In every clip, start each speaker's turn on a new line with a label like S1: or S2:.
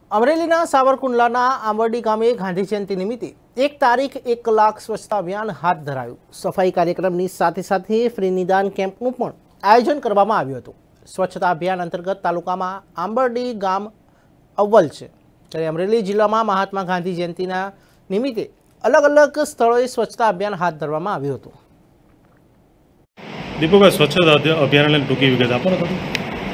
S1: અમરેલીના સાવરકુંડલાના આંબરડી ગામે ગાંધી જયંતિ નિમિત્તે 1 તારીખ 1 કલાક સ્વચ્છતા અભિયાન હાથ ધરાયું। સફાઈ કાર્યક્રમની સાથે સાથે ફ્રી નિદાન કેમ્પનું પણ આયોજન કરવામાં આવ્યું હતું। સ્વચ્છતા અભિયાન અંતર્ગત તાલુકામાં આંબરડી ગામ અવ્વલ છે, ત્યારે અમરેલી જિલ્લામાં મહાત્મા ગાંધી જયંતિના નિમિત્તે અલગ અલગ સ્થળોએ સ્વચ્છતા અભિયાન હાથ ધરવામાં આવ્યું હતું।
S2: દીપકભાઈ, સ્વચ્છતા અભિયાન લઈને ટૂંકી વિગત આપો ને થોડી।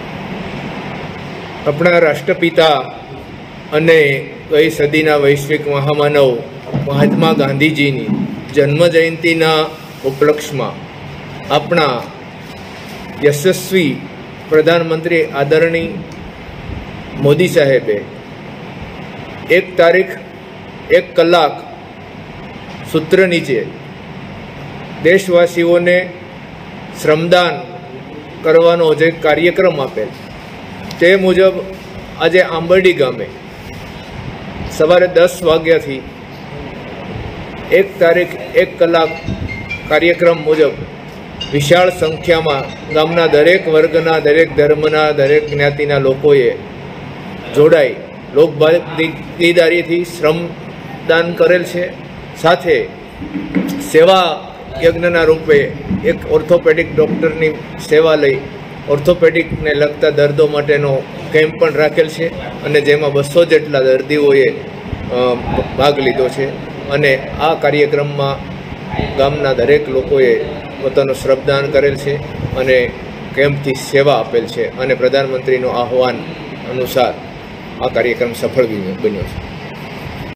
S3: अपना राष्ट्रपिता અને કઈ સદીના વૈશ્વિક મહામાનવ મહાત્મા ગાંધીજીની જન્મ જયંતિના ઉપલક્ષમાં આપણા યશસ્વી પ્રધાનમંત્રી આદરણીય મોદી સાહેબે 1 તારીખ 1 કલાક સૂત્ર નીચે દેશવાસીઓને શ્રમદાન કરવાનો જે કાર્યક્રમ આપેલ તે મુજબ આજે આંબરડી ગામે સવારે 10 વાગ્યાથી 1 તારીખ 1 કલાક કાર્યક્રમ મુજબ વિશાળ સંખ્યામાં ગામના દરેક વર્ગના, દરેક ધર્મના, દરેક જ્ઞાતિના લોકોએ જોડાઈ લોકભાગીદારીથી શ્રમદાન કરેલ છે। સાથે સેવા યજ્ઞના રૂપે એક ઓર્થોપેડિક ડૉક્ટરની સેવા લઈ ઓર્થોપેડિકને લગતા દર્દો માટેનો કેમ્પ પણ રાખેલ છે અને જેમાં 200 જેટલા દર્દીઓએ ભાગ લીધો છે અને આ કાર્યક્રમમાં ગામના દરેક લોકોએ પોતાનું શ્રમદાન કરેલ છે અને કેમ્પથી સેવા આપેલ છે અને પ્રધાનમંત્રીનું આહવાન અનુસાર આ કાર્યક્રમ સફળ બન્યો છે।